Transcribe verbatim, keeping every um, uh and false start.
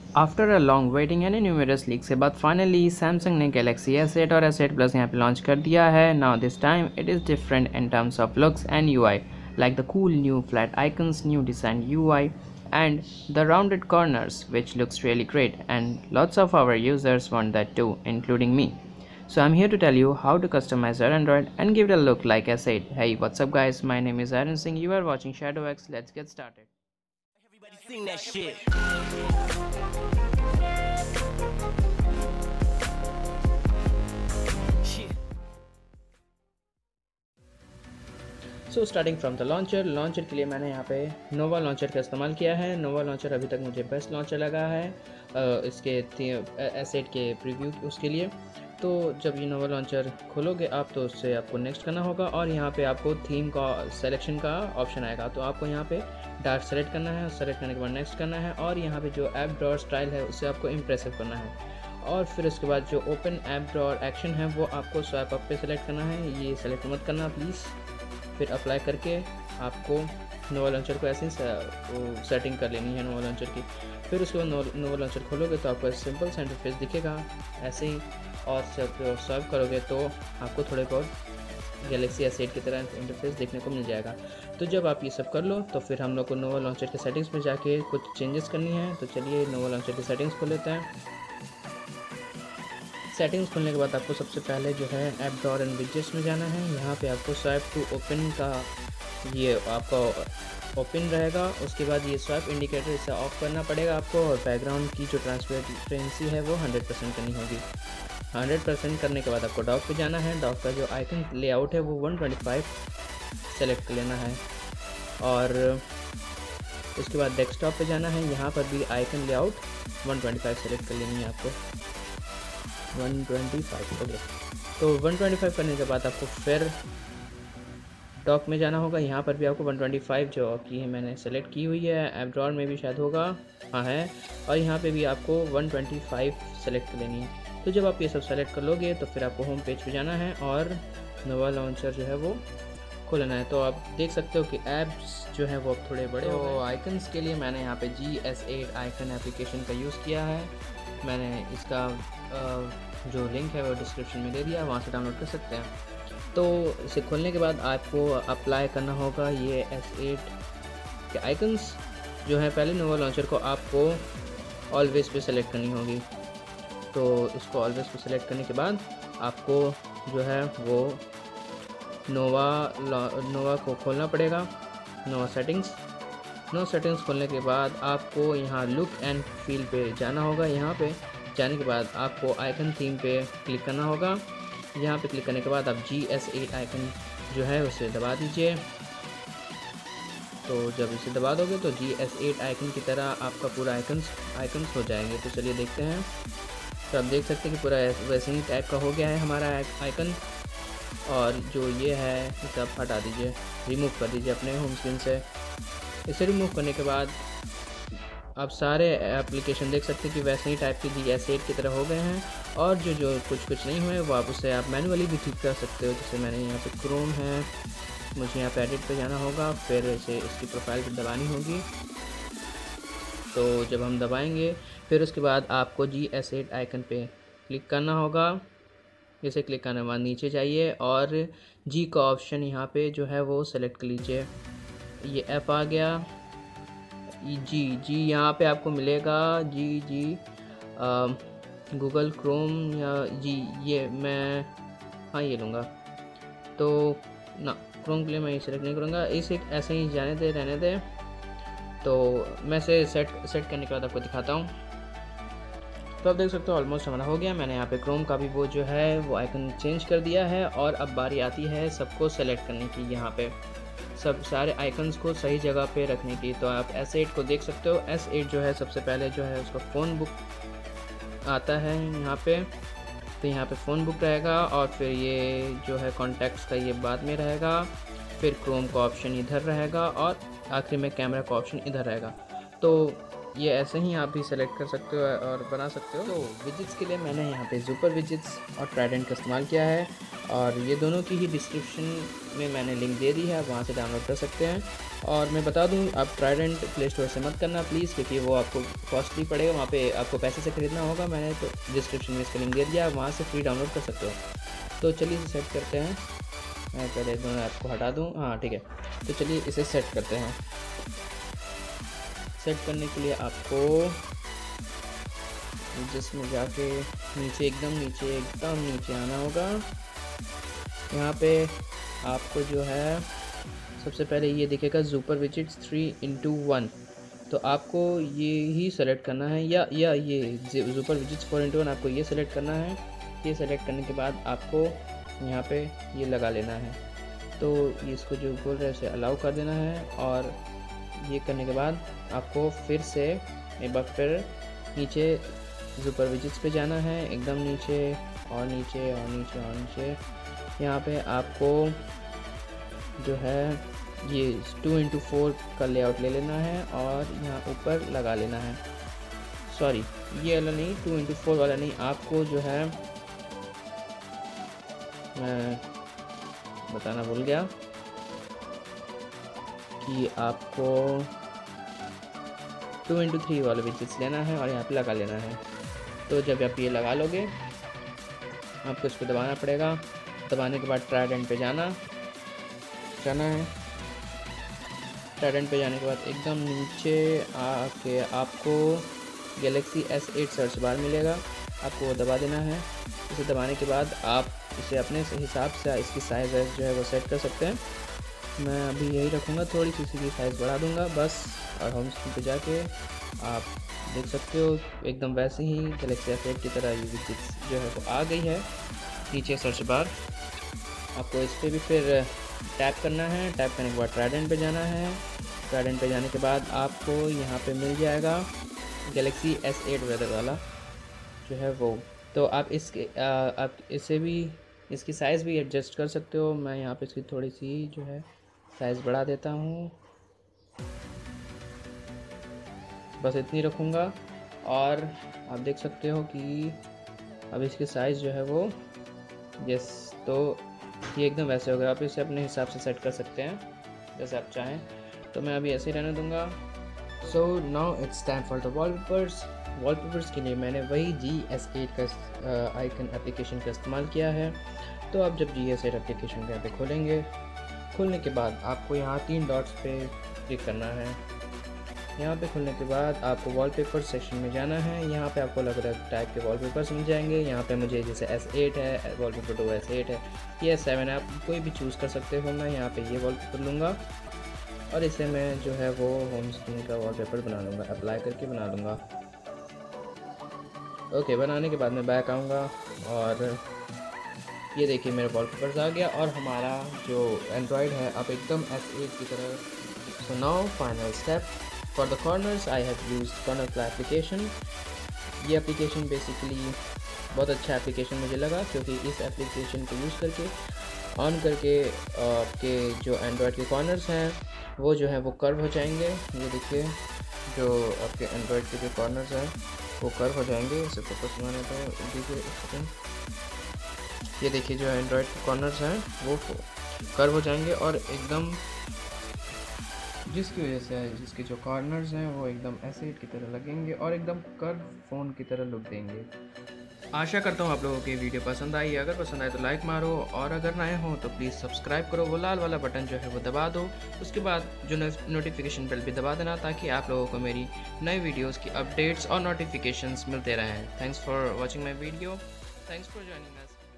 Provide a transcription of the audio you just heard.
After a long waiting यानी numerous leak से बाद फाइनली सैमसंग ने गैलेक्सी एस एट और एस एट प्लस यहाँ पे लॉन्च कर दिया है. Now this time it is different in terms of looks and U I, like the cool new flat icons, new design U I, and the rounded corners, which looks really great, and lots of our users want that too, including me. So I'm here to tell you how to customize your Android and give it a look like I said. Hey, what's up guys, my name is Aaron Singh, you are watching ShadowX, let's get started. Everybody sing that shit. Shit. So starting from the launcher launcher के लिए मैंने यहाँ पे नोवा launcher का इस्तेमाल किया है. नोवा launcher अभी तक मुझे बेस्ट लॉन्चर लगा है uh, इसके एसेट के प्रीव्यू उसके लिए. तो जब ये नोवा लॉन्चर खोलोगे आप तो उससे आपको नेक्स्ट करना होगा और यहाँ पे आपको थीम का सिलेक्शन का ऑप्शन आएगा. तो आपको यहाँ पे डार्क सेलेक्ट करना है, सेलेक्ट करने के बाद नेक्स्ट करना है और यहाँ पे जो ऐप ड्रॉअर स्टाइल है उसे आपको इम्प्रेसिव करना है. और फिर उसके बाद जो ओपन ऐप ड्रॉअर एक्शन है वो आपको स्वाइप अप पे सेलेक्ट करना है. ये सेलेक्ट मत करना प्लीज़. फिर अप्लाई करके आपको नोवा लॉन्चर को ऐसे ही सेटिंग कर लेनी है नोवा लॉन्चर की. फिर उसके बाद नोवा लॉन्चर खोलोगे तो आपको सिंपल सा इंटरफेस दिखेगा ऐसे ही. और जब सर्व करोगे तो आपको थोड़े बहुत गैलेक्सी एस एट की तरह इंटरफेस देखने को मिल जाएगा. तो जब आप ये सब कर लो तो फिर हम लोग को नोवा लॉन्चर के सेटिंग्स में जाके कुछ चेंजेस करनी है. तो चलिए नोवा लॉन्चर की सेटिंग्स खोल लेते हैं. सेटिंग्स खोलने के बाद आपको सबसे पहले जो है ऐप ड्रॉअर एंड विजेट्स में जाना है. यहाँ पे आपको स्वाइप टू ओपन का ये आपका ओपन रहेगा. उसके बाद ये स्वाइप इंडिकेटर इसे ऑफ करना पड़ेगा आपको और बैकग्राउंड की जो ट्रांसपेरेंसी है वो हंड्रेड परसेंट करनी होगी. हंड्रेड परसेंट करने के बाद आपको डॉक पे जाना है. डॉक का जो आइकन लेआउट है वो वन ट्वेंटी फाइव सेलेक्ट कर लेना है और उसके बाद डेस्कटॉप पे जाना है. यहाँ पर भी icon layout one twenty five select कर लेनी है आपको. One twenty five okay. तो वन ट्वेंटी फाइव करने के बाद आपको फिर डॉक में जाना होगा. यहाँ पर भी आपको वन ट्वेंटी फाइव जो की है मैंने सेलेक्ट की हुई है. ऐप ड्रॉअर में भी शायद होगा, हाँ है. और यहाँ पे भी आपको वन ट्वेंटी फाइव सेलेक्ट कर लेनी है. तो जब आप ये सब सेलेक्ट कर लोगे तो फिर आपको होम पेज पे जाना है और नोवा लॉन्चर जो है वो खोलना है. तो आप देख सकते हो कि ऐप्स जो है वो अब थोड़े बड़े हो गए. आइकन्स के लिए मैंने यहाँ पे G S eight icon application का यूज़ किया है. मैंने इसका जो लिंक है वो डिस्क्रिप्शन में दे दिया, वहाँ से डाउनलोड कर सकते हैं. तो इसे खोलने के बाद आपको अप्लाई करना होगा ये एस एट के आइकन्स जो है. पहले नोवा लॉन्चर को आपको ऑलवेज पे सेलेक्ट करनी होगी. तो इसको ऑलवेज पे सेलेक्ट करने के बाद आपको जो है वो नोवा नोवा को खोलना पड़ेगा. नोवा सेटिंग्स नोवा सेटिंग्स खोलने के बाद आपको यहाँ लुक एंड फील पे जाना होगा. यहाँ पे जाने के बाद आपको आइकन थीम पे क्लिक करना होगा. यहाँ पे क्लिक करने के बाद आप जी एस एट आइकन जो है उसे दबा दीजिए. तो जब इसे दबा दोगे तो जी एस एट आइकन की तरह आपका पूरा आइकन्स आइकन्स हो जाएंगे. तो चलिए देखते हैं. तो आप देख सकते हैं कि पूरा वैसे ही टाइप का हो गया है हमारा आइकन. और जो ये है इसे आप हटा दीजिए, रिमूव कर दीजिए अपने होम स्क्रीन से. इसे रिमूव करने के बाद आप सारे एप्लीकेशन देख सकते हैं कि वैसे ही टाइप के जी एस एट की तरह हो गए हैं. और जो जो कुछ कुछ नहीं हुए वो आप उसे आप मैनुअली भी ठीक कर सकते हो. जैसे मैंने यहाँ पे क्रोम है, मुझे यहाँ पे एडिट पे जाना होगा, फिर इसे इसकी प्रोफाइल पे दबानी होगी. तो जब हम दबाएंगे फिर उसके बाद आपको जी एस एट आइकन पे क्लिक करना होगा. इसे क्लिक करने के बाद नीचे जाइए और जी का ऑप्शन यहाँ पे जो है वो सेलेक्ट कर लीजिए. ये ऐप आ गया. जी जी यहाँ पे आपको मिलेगा जी जी गूगल क्रोम या जी ये मैं हाँ ये लूँगा. तो ना क्रोम के लिए मैं ये सेलेक्ट नहीं करूँगा, इसे ऐसे ही जाने दे रहने दे. तो मैं इसे सेट सेट करने के बाद आपको दिखाता हूँ. तो आप देख सकते हो ऑलमोस्ट हमारा हो गया. मैंने यहाँ पे क्रोम का भी वो जो है वो आइकन चेंज कर दिया है. और अब बारी आती है सबको सेलेक्ट करने की. यहाँ पे सब सारे आइकन्स को सही जगह पे रखने की. तो आप एस एट को देख सकते हो. एस एट जो है सबसे पहले जो है उसका फ़ोन बुक आता है यहाँ पे. तो यहाँ पे फ़ोन बुक रहेगा और फिर ये जो है कॉन्टैक्ट्स का ये बाद में रहेगा. फिर क्रोम का ऑप्शन इधर रहेगा और आखिर में कैमरा का ऑप्शन इधर रहेगा. तो ये ऐसे ही आप भी सेलेक्ट कर सकते हो और बना सकते हो। तो विजिट्स के लिए मैंने यहाँ पे सुपर विजिट्स और ट्राइडेंट का इस्तेमाल किया है, और ये दोनों की ही डिस्क्रिप्शन में मैंने लिंक दे दी है, आप वहाँ से डाउनलोड कर सकते हैं। और मैं बता दूँ, आप ट्राइडेंट प्ले स्टोर से मत करना प्लीज़, क्योंकि वो आपको कॉस्टली पड़ेगा, वहाँ पे आपको पैसे से ख़रीदना होगा। मैंने तो डिस्क्रिप्शन में इसका लिंक दे दिया, आप वहाँ से फ्री डाउनलोड कर सकते हो। तो चलिए इसे सेट करते हैं। मैं पहले दोनों ऐप को हटा दूँ, हाँ ठीक है। तो चलिए इसे सेट करते हैं। सेट करने के लिए आपको जिसमें जाके नीचे एकदम नीचे एकदम नीचे आना होगा। यहाँ पे आपको जो है सबसे पहले ये दिखेगा super widgets three into one, तो आपको ये ही सेलेक्ट करना है, या या ये super widgets four into one आपको ये सेलेक्ट करना है। ये सेलेक्ट करने के बाद आपको यहाँ पे ये लगा लेना है। तो ये इसको जो बोल रहे हैं उसे अलाउ कर देना है, और ये करने के बाद आपको फिर से एक बार फिर नीचे सुपर विजिट्स पे जाना है, एकदम नीचे और नीचे और नीचे और नीचे। यहाँ पे आपको जो है ये टू इंटू फोर का लेआउट ले लेना है और यहाँ ऊपर लगा लेना है। सॉरी, ये वाला नहीं, टू इंटू फोर वाला नहीं, आपको जो है मैं बताना भूल गया कि आपको टू इंटू थ्री वाले विजिट्स लेना है और यहाँ पे लगा लेना है। तो जब आप ये लगा लोगे आपको इसको दबाना पड़ेगा। दबाने के बाद ट्राइडेंट पे जाना जाना है। ट्राइडेंट पे जाने के बाद एकदम नीचे आके आपको Galaxy S eight search bar मिलेगा, आपको वो दबा देना है। इसे दबाने के बाद आप इसे अपने हिसाब से इसकी साइज़ जो है वो सेट कर सकते हैं। मैं अभी यही रखूँगा, थोड़ी सी इसकी साइज़ बढ़ा दूँगा बस। और होम स्क्रीन पे जाके आप देख सकते हो एकदम वैसे ही गैलेक्सी एस एट की तरह ये विजिट्स जो है वो आ गई है। नीचे सर्च बार आपको इस पर भी फिर टैप करना है। टैप करने के बाद ट्राइडेंट पे जाना है। ट्राइडेंट पे जाने के बाद आपको यहाँ पे मिल जाएगा गैलेक्सी एस एट वेदर वाला जो है वो। तो आप इसके आप इसे भी इसकी साइज़ भी एडजस्ट कर सकते हो। मैं यहाँ पे इसकी थोड़ी सी जो है साइज़ बढ़ा देता हूँ, बस इतनी रखूँगा। और आप देख सकते हो कि अब इसकी साइज़ जो है वो यस, तो ये एकदम वैसे हो गया। आप इसे अपने हिसाब से सेट कर सकते हैं जैसे आप चाहें। तो मैं अभी ऐसे ही रहने दूँगा। So now it's time for the wallpapers. Wallpapers के लिए मैंने वही जी एस एट का आइकन एप्लीकेशन का इस्तेमाल किया है। तो आप जब जी एस एट एप्लीकेशन को यहाँ पे खोलेंगे, खोलने के बाद आपको यहाँ तीन डॉट्स पे क्लिक करना है। यहाँ पे खुलने के बाद आपको वॉलपेपर सेक्शन में जाना है। यहाँ पे आपको अलग अलग टाइप के वॉलपेपर्स मिल जाएंगे। यहाँ पे मुझे जैसे एस एट है, वॉलपेपर टू एस एट है, ये एस सेवन है, आप कोई भी चूज़ कर सकते हो। मैं यहाँ पे ये वॉलपेपर लूँगा और इसे मैं जो है वो होम स्क्रीन का वॉलपेपर बना लूँगा, अप्लाई करके बना लूँगा। ओके, बनाने के बाद मैं बैक आऊँगा और ये देखिए मेरे वॉलपेपर्स आ गया और हमारा जो एंड्रॉयड है अब एकदम एस एट की तरह। So now final step for the corners I have used Cornerfly application. ये एप्लीकेशन बेसिकली बहुत अच्छा एप्लीकेशन मुझे लगा, क्योंकि इस एप्लीकेशन को यूज़ करके ऑन करके आपके जो एंड्रॉयड के कॉर्नर्स हैं वो जो है वो कर्व हो जाएंगे। ये देखिए जो आपके एंड्रॉयड के जो कॉर्नर्स हैं वो कर्व हो जाएंगे। इसे फोकस में आने तो देखिए, ये देखिए जो एंड्रॉयड के कॉर्नर्स हैं वो कर्व हो जाएंगे और एकदम, जिसकी वजह से जिसके जो कॉर्नर्स हैं वो एकदम एस एट की तरह लगेंगे और एकदम कर्व फ़ोन की तरह लुक देंगे। आशा करता हूँ आप लोगों की वीडियो पसंद आई। अगर पसंद आए तो लाइक मारो, और अगर नए हो तो प्लीज़ सब्सक्राइब करो। वो लाल वाला बटन जो है वो दबा दो। उसके बाद जो नोटिफिकेशन बेल भी दबा देना, ताकि आप लोगों को मेरी नई वीडियोस की अपडेट्स और नोटिफिकेशंस मिलते रहें। Thanks for watching my video. Thanks for joining us.